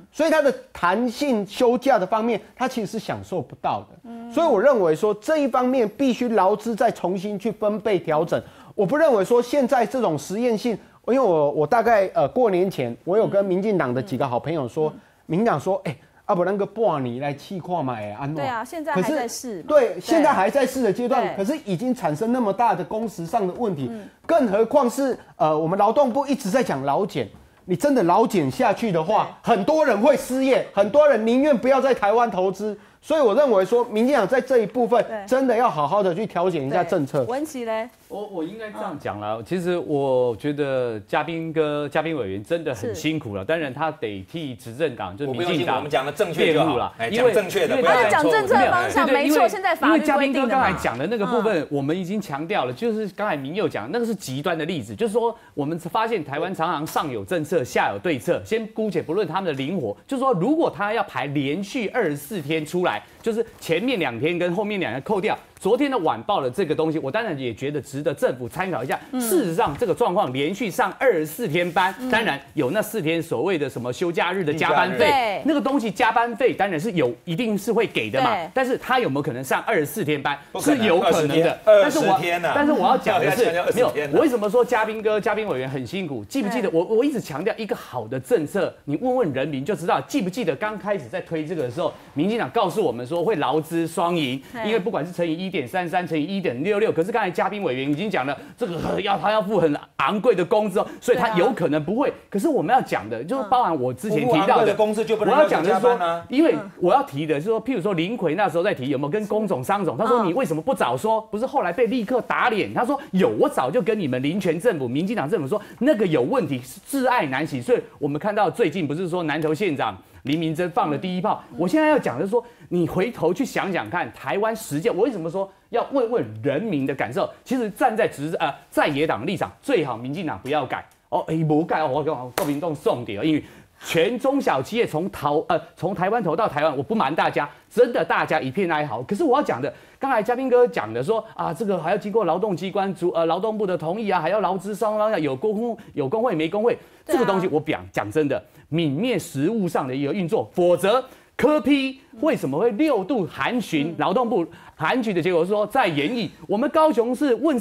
所以它的弹性休假的方面，它其实是享受不到的。所以我认为说这一方面必须劳资再重新去分配调整。我不认为说现在这种实验性，因为我大概过年前，我有跟民进党的几个好朋友说，民进党说，不然个半年来试看嘛，安对啊，现在还在试。 对，现在还在试的阶段，可是已经产生那么大的工时上的问题，更何况是我们劳动部一直在讲劳检，你真的劳检下去的话，很多人会失业，很多人宁愿不要在台湾投资。所以我认为说，民进党在这一部分真的要好好的去调整一下政策。 文琦嘞， 我应该这样讲了。其实我觉得嘉宾委员真的很辛苦了，当然他得替执政党，就是民进党， 我们讲的正确就好了，讲正确的， 不要讲政策方向，没错。现在法律规定的嘛。 因为嘉宾哥刚才讲的那个部分，我们已经强调了，就是刚才民佑讲那个是极端的例子，就是说我们发现台湾常常上有政策，下有对策。先姑且不论他们的灵活，就是说如果他要排连续24天出来。就是前面2天跟后面2天扣掉，昨天的晚报的这个东西，我当然也觉得值得政府参考一下。事实上，这个状况连续上24天班，当然有那4天所谓的什么休假日的加班费，那个东西加班费当然是有，一定是会给的嘛。但是他有没有可能上24天班？是有可能的。但是我要讲的是，没有。我为什么说嘉宾委员很辛苦？记不记得我一直强调一个好的政策，你问问人民就知道。记不记得刚开始在推这个的时候，民进党告诉我们说会劳资双赢，因为不管是乘以1.33乘以1.66，可是刚才嘉宾委员已经讲了，这个他要付很昂贵的工资哦，所以他有可能不会。可是我们要讲的就是包含我之前提到的工资就不能我要讲的是说，因为嗯我要提的是说，譬如说林奎那时候在提有没有跟工总商总，他说你为什么不早说？不是后来被立刻打脸，他说有，我早就跟你们林权政府、民进党政府说那个有问题，窒碍难行。所以我们看到最近不是说南投县长林明珍放了第一炮。我现在要讲的是说，你回头去想想看，台湾实践，我为什么说要问问人民的感受？其实站在在野党立场，最好民进党不要改哦，不改我跟国民党送点，因为全中小企业从台湾投到台湾，我不瞒大家，真的大家一片哀嚎。可是我要讲的，刚才嘉宾哥讲的说啊，这个还要经过劳动机关劳动部的同意啊，还要劳资双方有工会没工会，这个东西我讲真的，泯灭实务上的一个运作，否则柯 P 为什么会6度函询劳动部？函询的结果是说在研议，我们高雄市问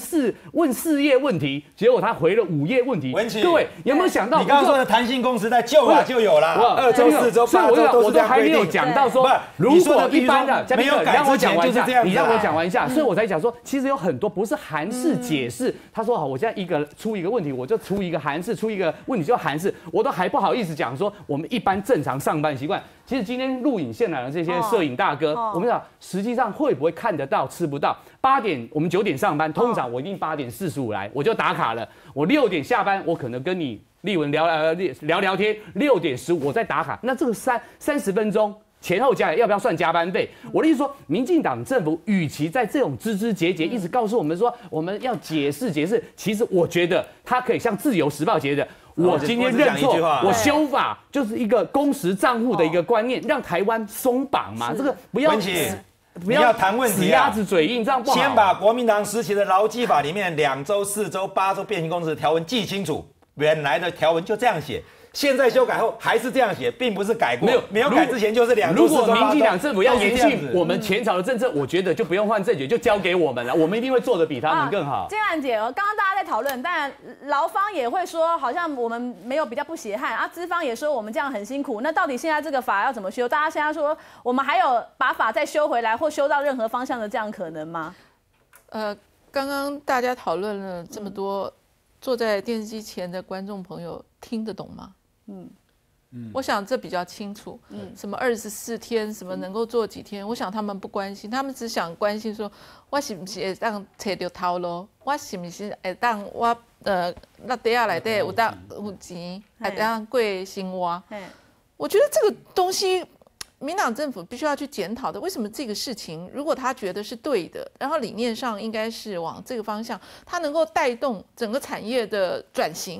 4页问题，结果他回了5页问题。各位有没有想到？ 你刚刚说的弹性工时在就了就有了，2周、4周、8周都是这样规定。 我都还没有讲到说，如果一般的嘉宾哥，你让我讲完一下，你让我讲完一下，所以我才讲说，其实有很多不是函式解释。他说好，我现在出一个问题，我就出一个函式，出一个问题就函式，我都还不好意思讲说我们一般正常上班习惯。其实今天录影现场的这些摄影大哥，我们讲实际上会不会看得到吃不到？8点我们9点上班，通常我一定8点45来，我就打卡了。我6点下班，我可能跟你立文聊天，6点15我再打卡。那这个30分钟前后加要不要算加班费？我的意思说，民进党政府与其在这种枝枝节节一直告诉我们说我们要解释，其实我觉得他可以像《自由时报》写的。我今天认错，我修法就是一个工时账户的一个观念，让台湾松绑嘛。这个不要谈问题， 死鸭子嘴硬，这样不好。 先把国民党时期的劳基法里面2周、4周、8周变形工时的条文记清楚，原来的条文就这样写。现在修改后还是这样写，并不是改过，没有改之前就是2周、4周、8周。 如果民进党政府要延续我们前朝的政策，我觉得就不用换政权，就交给我们了，我们一定会做得比他们更好。 建安姐，刚刚大家在讨论，当然劳方也会说，好像我们没有比较不血汗啊，资方也说我们这样很辛苦。那到底现在这个法要怎么修？大家现在说，我们还有把法再修回来，或修到任何方向的这样可能吗？ 刚刚大家讨论了这么多，坐在电视机前的观众朋友听得懂吗？我想这比较清楚。什么24天，什么能够做几天，我想他们不关心，他们只想关心说，我是不是会当找到头路，我是不是会当我那底下内底有钱，会当过生活。我觉得这个东西，民党政府必须要去检讨的。为什么这个事情，如果他觉得是对的，然后理念上应该是往这个方向，它能够带动整个产业的转型。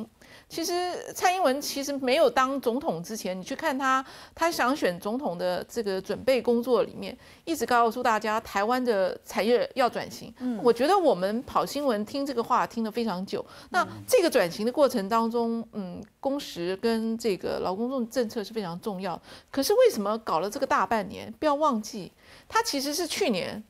其实蔡英文其实没有当总统之前，你去看他想选总统的这个准备工作里面，一直告诉大家台湾的产业要转型。我觉得我们跑新闻听这个话听得非常久。那这个转型的过程当中，工时跟这个劳工政策是非常重要。可是为什么搞了这个大半年？不要忘记，他其实是去年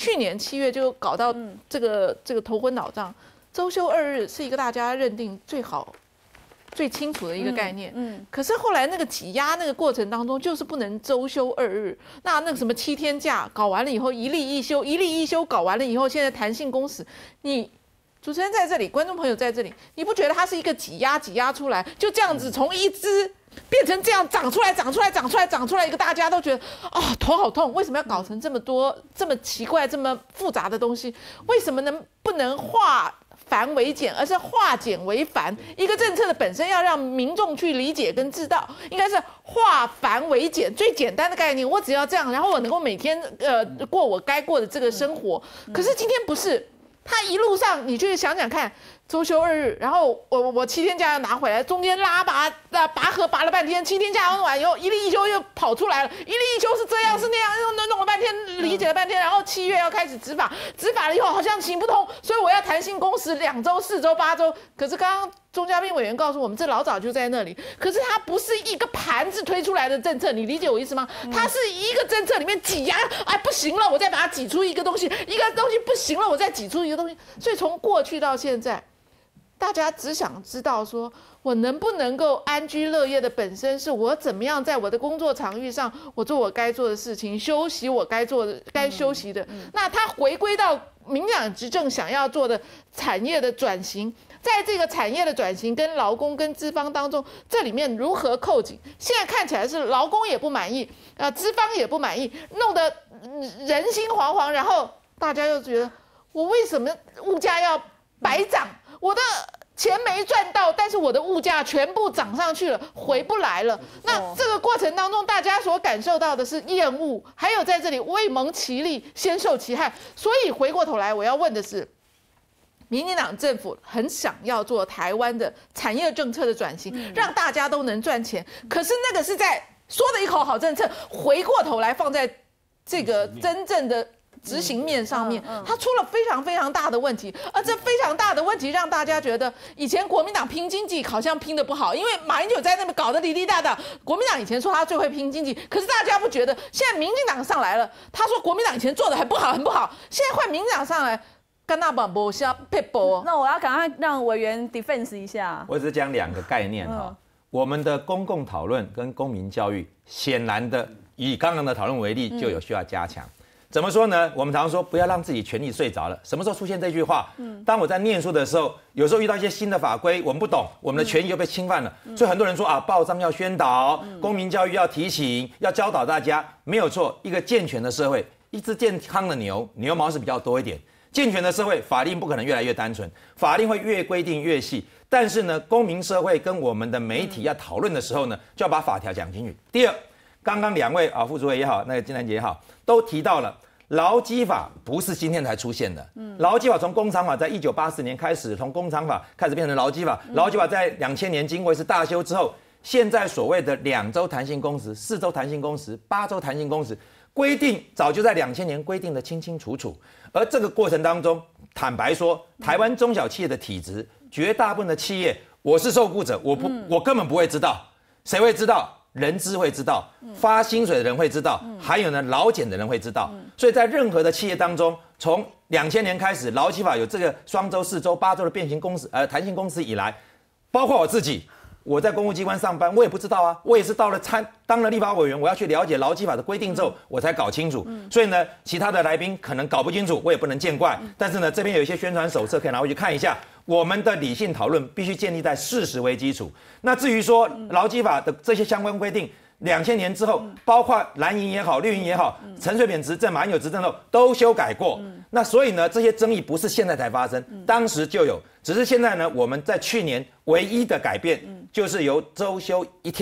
7月就搞到这个头昏脑胀，周休2日是一个大家认定最清楚的一个概念，可是后来那个挤压那个过程当中，就是不能周休2日。那个什么7天假搞完了以后，一例一休搞完了以后，现在弹性工时，你主持人在这里，观众朋友在这里，你不觉得它是一个挤压出来，就这样子从一只变成这样长出来一个大家都觉得头好痛，为什么要搞成这么多这么奇怪这么复杂的东西？为什么不能化繁为简，而是化简为繁？一个政策的本身要让民众去理解跟知道，应该是化繁为简，最简单的概念，我只要这样，然后我能够每天过我该过的这个生活。可是今天不是，他一路上你去想想看，周休2日，然后我7天假要拿回来，中间拔河拔了半天，7天假用完以后，一例一休又跑出来了，一例一休是这样是那样，又弄了半天，理解了半天，然后7月要开始执法，执法了以后好像行不通，所以我要弹性工时2周、4周、8周。可是刚刚钟嘉宾委员告诉我们，这老早就在那里，可是它不是一个盘子推出来的政策，你理解我意思吗？它是一个政策里面挤压，不行了，我再把它挤出一个东西，一个东西不行了，我再挤出一个东西。所以从过去到现在，大家只想知道说，我能不能够安居乐业的本身是我怎么样在我的工作场域上，我做我该做的事情，休息我该做的、该休息的。那它回归到民进党执政想要做的产业的转型，在这个产业的转型跟劳工跟资方当中，这里面如何扣紧？现在看起来是劳工也不满意，资方也不满意，弄得人心惶惶，然后大家又觉得我为什么物价要白涨？我的钱没赚到，但是我的物价全部涨上去了，回不来了。那这个过程当中，大家所感受到的是厌恶，还有在这里未蒙其利，先受其害。所以回过头来，我要问的是，民进党政府很想要做台湾的产业政策的转型，让大家都能赚钱，可是那个是在说的一口好政策，回过头来放在这个真正的执行面上面，它出了非常非常大的问题，而这非常大的问题让大家觉得，以前国民党拼经济好像拼得不好，因为马英九在那边搞得哩哩大大。国民党以前说他最会拼经济，可是大家不觉得，现在民进党上来了，他说国民党以前做的很不好，现在换民进党上来，干那把不下配波。 那我要赶快让委员 defense 一下。 我只讲2个概念哈，我们的公共讨论跟公民教育，显然的以刚刚的讨论为例，就有需要加强。怎么说呢？我们常说不要让自己权力睡着了。什么时候出现这句话？当我在念书的时候，有时候遇到一些新的法规，我们不懂，我们的权益又被侵犯了。所以很多人说报章要宣导，公民教育要提醒，要教导大家，没有错。一个健全的社会，一只健康的牛毛是比较多一点。健全的社会，法令不可能越来越单纯，法令会越规定越细。但是呢，公民社会跟我们的媒体要讨论的时候呢，就要把法条讲清楚。第二，刚刚2位副主委也好，那个金兰姐也好，都提到了劳基法不是今天才出现的。劳基法从工厂法在1984年开始，从工厂法开始变成劳基法。劳基法在2000年经过一次大修之后，现在所谓的2周弹性工时、4周弹性工时、8周弹性工时规定，早就在2000年规定的清清楚楚。而这个过程当中，坦白说，台湾中小企业的体质，绝大部分的企业，我是受雇者，我根本不会知道，谁会知道？人资会知道，发薪水的人会知道，还有呢劳检的人会知道。所以在任何的企业当中，从2000年开始，劳基法有这个双周、4周、8周的变形工时、弹性工时以来，包括我自己，我在公务机关上班，我也不知道啊，我也是到了当了立法委员，我要去了解劳基法的规定之后，我才搞清楚。所以呢，其他的来宾可能搞不清楚，我也不能见怪。但是呢，这边有一些宣传手册可以拿回去看一下。我们的理性讨论必须建立在事实为基础。那至于说劳基法的这些相关规定，2000年之后，包括蓝营也好、绿营也好，陈水扁执政、马英九执政后都修改过。那所以呢，这些争议不是现在才发生，当时就有，只是现在呢，我们在去年唯一的改变就是由周休1天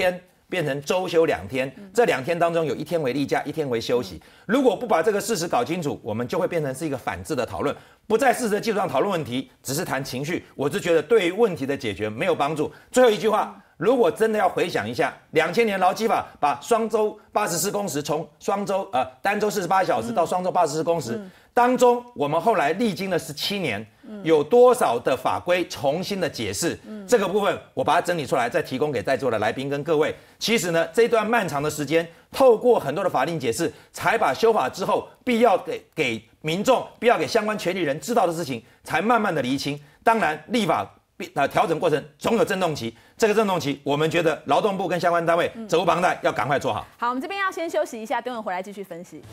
变成周休2天，这2天当中有1天为例假，1天为休息。如果不把这个事实搞清楚，我们就会变成是一个反制的讨论，不在事实的基础上讨论问题，只是谈情绪。我是觉得对于问题的解决没有帮助。最后一句话。如果真的要回想一下，2000年劳基法把双周84工时从单周48小时到双周84工时，当中我们后来历经了17年，有多少的法规重新的解释？这个部分我把它整理出来，再提供给在座的来宾跟各位。其实呢，这段漫长的时间，透过很多的法令解释，才把修法之后必要给民众、必要给相关权利人知道的事情，才慢慢的厘清。当然，立法调整过程总有震动期，这个震动期，我们觉得劳动部跟相关单位责无旁贷，要赶快做好。 好，我们这边要先休息一下，等会回来继续分析。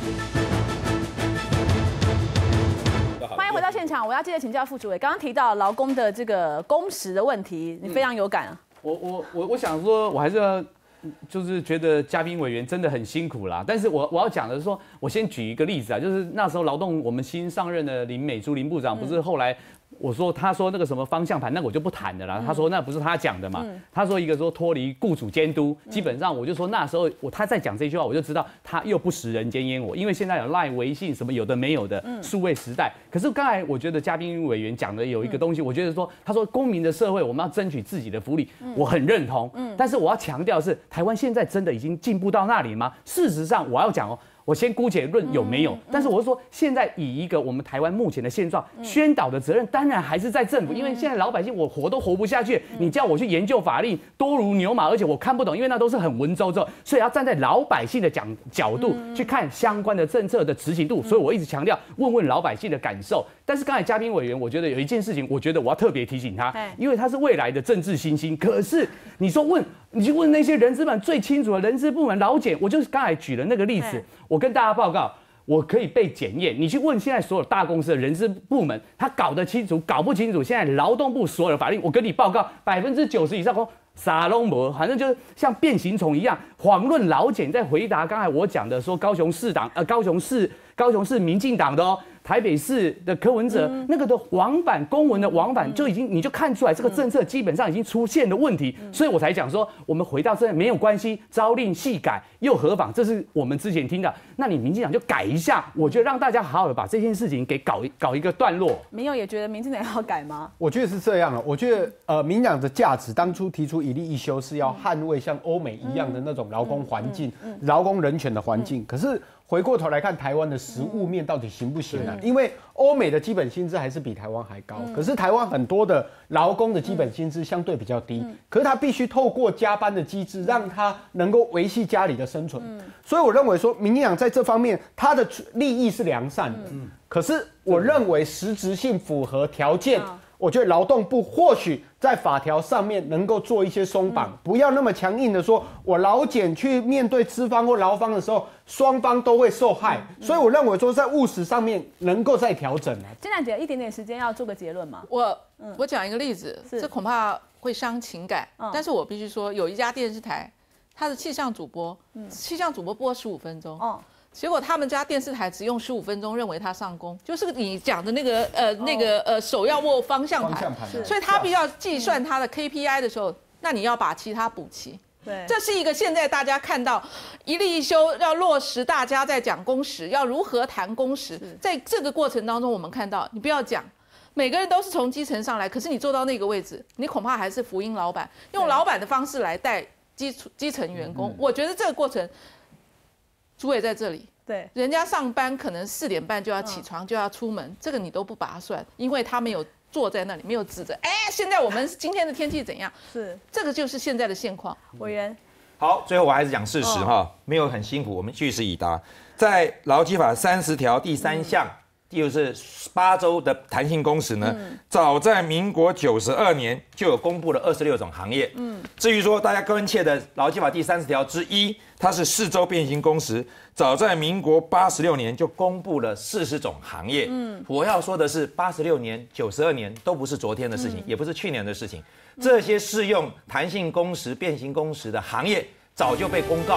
欢迎回到现场，我要接着请教副主委，刚刚提到劳工的这个工时的问题，你非常有感啊。 我想说，我还是要。就是觉得嘉宾委员真的很辛苦啦，但是我要讲的是说，我先举一个例子啊，就是那时候劳动我们新上任的林美珠林部长，不是后来他说那个什么方向盘，那我就不谈了啦。他说那不是他讲的嘛，他说一个说脱离雇主监督，基本上我就说那时候他在讲这句话，我就知道他又不食人间烟火，因为现在有LINE、微信什么有的没有的数位时代。可是刚才我觉得嘉宾委员讲的有一个东西，我觉得说他说公民的社会我们要争取自己的福利，我很认同。但是我要强调的是，台湾现在真的已经进步到那里吗？事实上我要讲哦。我先姑且论有没有，但是我是说，现在以一个我们台湾目前的现状，宣导的责任当然还是在政府，因为现在老百姓我活都活不下去，你叫我去研究法令多如牛马，而且我看不懂，因为那都是很文绉绉，所以要站在老百姓的角度去看相关的政策的执行度，所以我一直强调问问老百姓的感受。但是刚才嘉宾委员，我觉得有一件事情，我觉得我要特别提醒他，因为他是未来的政治新星，可是你说你去问那些人资们最清楚的人资部门劳检，我就是刚才举了那个例子，我跟大家报告，我可以被检验。你去问现在所有大公司的人资部门，他搞得清楚，搞不清楚。现在劳动部所有的法令，我跟你报告，90%以上都傻拢无，反正就是像变形虫一样，遑论劳检在回答刚才我讲的说高雄市民进党的哦。台北市的柯文哲那个的往返公文的往返你就看出来这个政策基本上已经出现了问题，所以我才讲说我们回到这没有关系，朝令夕改又何妨？这是我们之前听的，那你民进党就改一下，我觉得让大家好好的把这件事情给搞一个段落。 民友也觉得民进党要改吗？ 我觉得是这样了，我觉得民进党的价值当初提出一例一休是要捍卫像欧美一样的那种劳工环境、劳工人权的环境，可是。回过头来看台湾的实务面到底行不行啊？因为欧美的基本薪资还是比台湾还高，可是台湾很多的劳工的基本薪资相对比较低，可是他必须透过加班的机制，让他能够维系家里的生存。所以我认为说，民进党在这方面他的利益是良善的，可是我认为实质性符合条件。我觉得劳动部或许在法条上面能够做一些松绑，不要那么强硬的说，我劳检去面对资方或劳方的时候，双方都会受害。所以我认为说，在务实上面能够再调整啊。 金兰姐，一点点时间要做个结论嘛？ 我讲一个例子，这恐怕会伤情感，但是我必须说，有一家电视台，它的气象主播播15分钟。结果他们家电视台只用15分钟，认为他上工，就是你讲的那个手要握方向盘，所以他必须要计算他的 KPI 的时候，那你要把其他补齐。对，这是一个现在大家看到一例一休要落实，大家在讲工时，要如何谈工时，在这个过程当中，我们看到你不要讲。每个人都是从基层上来，可是你做到那个位置，你恐怕还是福音老板，用老板的方式来带基层员工。我觉得这个过程。主委在这里，对，人家上班可能4点半就要起床，就要出门，这个你都不把它算，因为他没有坐在那里，没有指着，现在我们今天的天气怎样？是，这个就是现在的现况。委员， 好，最后我还是讲事实哈，没有很辛苦，我们据实以答。在劳基法30条第3项，就是8周的弹性工时呢，早在民国92年就有公布了26种行业。至于说大家关切的劳基法第30条之1。它是4周变形工时，早在民国86年就公布了40种行业。我要说的是，86年、92年都不是昨天的事情，也不是去年的事情。这些适用弹性工时、变形工时的行业早就被公告了。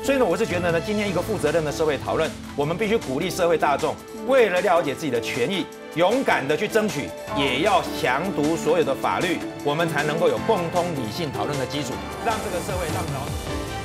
所以呢，我是觉得呢，今天一个负责任的社会讨论，我们必须鼓励社会大众，为了了解自己的权益，勇敢的去争取，也要详读所有的法律，我们才能够有共通理性讨论的基础，让这个社会让